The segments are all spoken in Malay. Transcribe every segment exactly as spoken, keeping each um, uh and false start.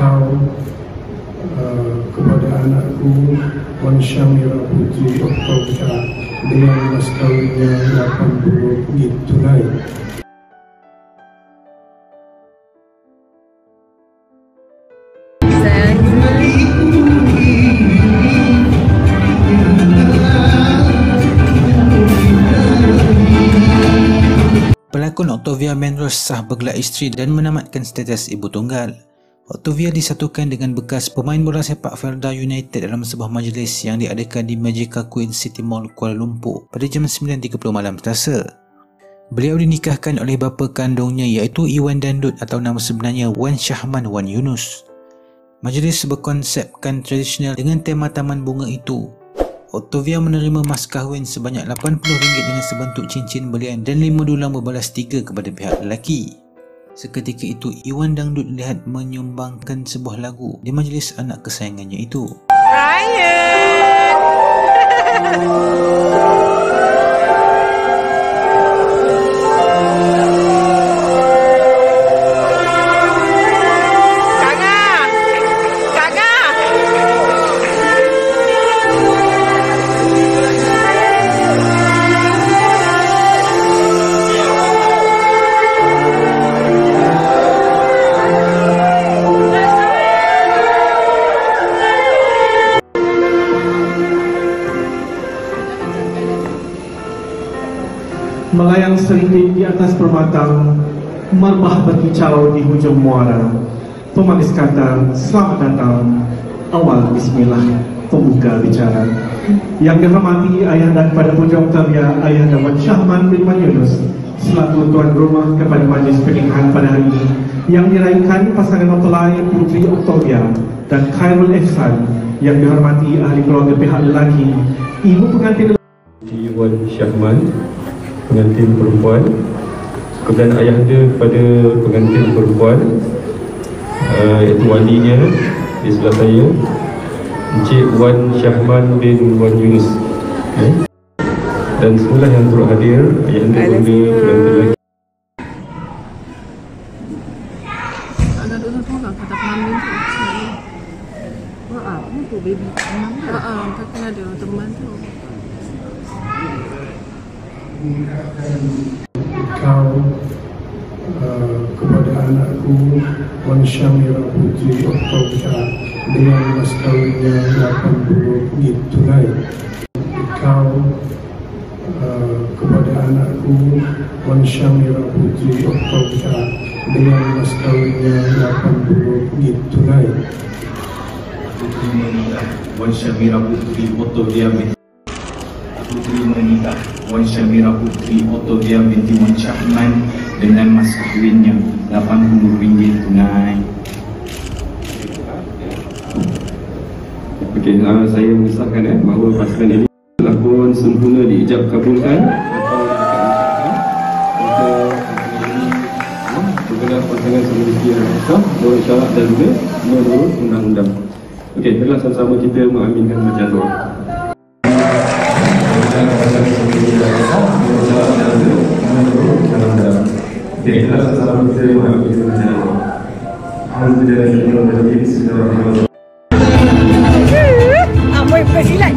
kau uh, kepada anakku Wan Syamira Putri Oktavia dengan mas kawinnya delapan puluh ringgit tunai. Pelakon Oktavia Menros sah bergelar isteri dan menamatkan status ibu tunggal. Oktavia disatukan dengan bekas pemain bola sepak Felda United dalam sebuah majlis yang diadakan di Magica Queen City Mall, Kuala Lumpur pada jam sembilan tiga puluh malam Selasa. Beliau dinikahkan oleh bapa kandungnya iaitu Iwan Dandut atau nama sebenarnya Wan Syahman Wan Yunus. Majlis berkonsepkan tradisional dengan tema taman bunga itu. Oktavia menerima mas kahwin sebanyak lapan puluh ringgit dengan sebentuk cincin belian dan lima dulang berbalas tiga kepada pihak lelaki. Seketika itu, Iwan Dangdut dilihat menyumbangkan sebuah lagu di majlis anak kesayangannya itu. Ryan! Melayang serinding di atas permatang, merbah berkicau di hujung muara. Pemanis kata, selamat datang, awal bismillah, pembuka bicara. Yang dihormati Ayahanda kepada Puja Oktavia, Ayahanda Wan Syahman bin Wan Yunus, selaku tuan rumah kepada majlis pernikahan pada hari ini, yang diraihkan pasangan mempelai Putri Oktavia dan Khairul Ihsan. Yang dihormati ahli keluarga pihak lelaki, ibu pengantin Wan Syahman, pengantin perempuan, kemudian ayahanda kepada pengantin perempuan, uh, iaitu walinya di sebelah saya, Encik Wan Syahman bin Wan Yunus, okay. Dan semula yang turut hadir, ayahanda bunda pengantin lelaki. Ada dulu tu lah kata pengantin tu. Wah, apa tu baby? Ah, ah, tak ada teman tu. Kau uh, kepada anakku Wan Syamira Putri Oktavia dengan mas kawinnya delapan puluh ringgit tunai. Kau uh, kepada anakku Wan Syamira Putri Oktavia dengan mas kawinnya delapan puluh ringgit tunai. Wan Syamira Putri Oktavia Putri menikah Wan Syamira Putri Oktavia binti Wan Syahman dengan mas kahwinnya lapan puluh ringgit tunai. Okey, uh, saya mengisahkan eh, bahawa pasangan ini telah pun sempurna diijab kabulkan untuk bergelar pasangan memiliki anak sah, menurut syarat dan juga menurut undang-undang. Okey, hendaklah sama-sama kita mengaminkan bacaan doa. Okey, hendaklah sama-sama kita mengaminkan bacaan doa. Alhamdulillah. Amoy bersilat.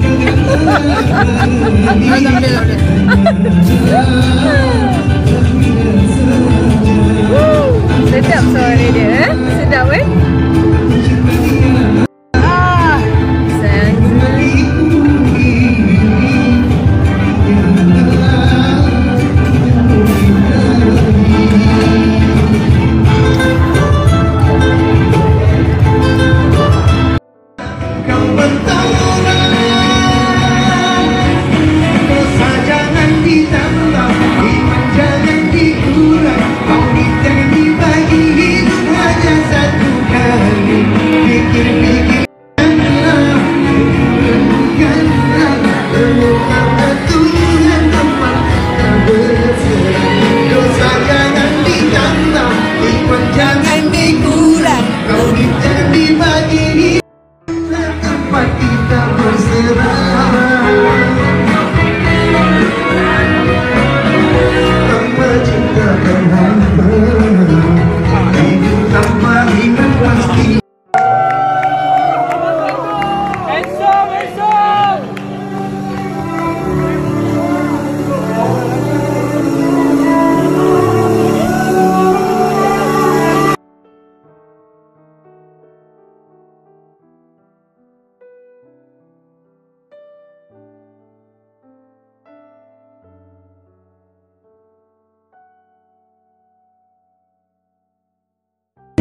Sedap suara dia, eh? Sedap eh? Ah, sayang. Jangan ditambah iman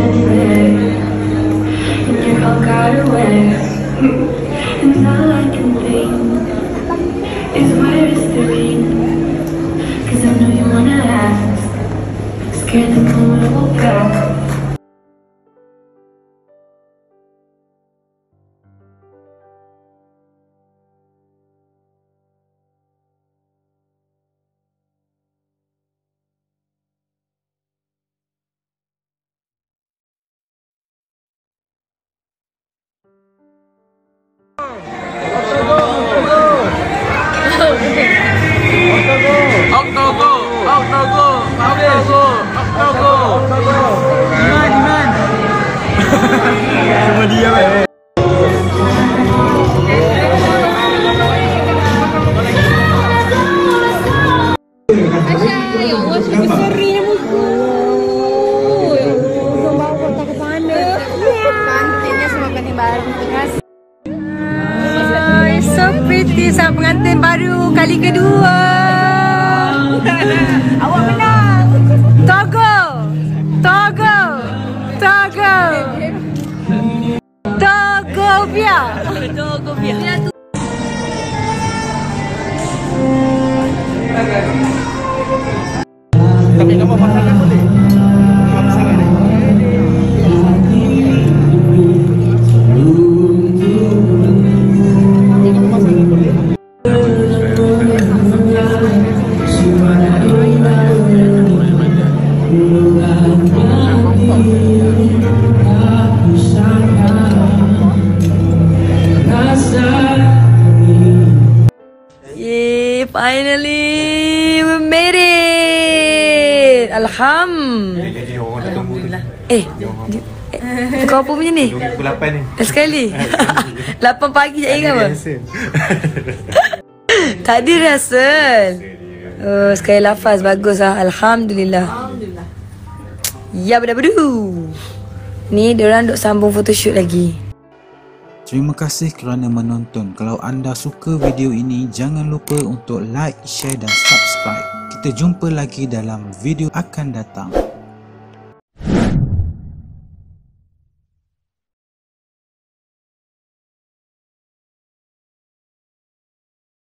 So pretty, sang pengantin baru kali kedua. Awak menang. Togo, Togo, Togo, Togovia, Togovia. Tapi kamu pasangan boleh? Pasangan ni. Yay, finally we made it. Alhamdulillah. Eh, di- eh, kau apa punya ni? Pukul lapan ni. Sekali. lapan pagi saya ingat apa? Tadi Rasul. Oh, sekali lafaz bagus ah. Alhamdulillah. Alhamdulillah. Ya bedu-bedu. Ni diorang duk sambung photoshoot lagi. Terima kasih kerana menonton. Kalau anda suka video ini, jangan lupa untuk like, share dan subscribe. Kita jumpa lagi dalam video akan datang.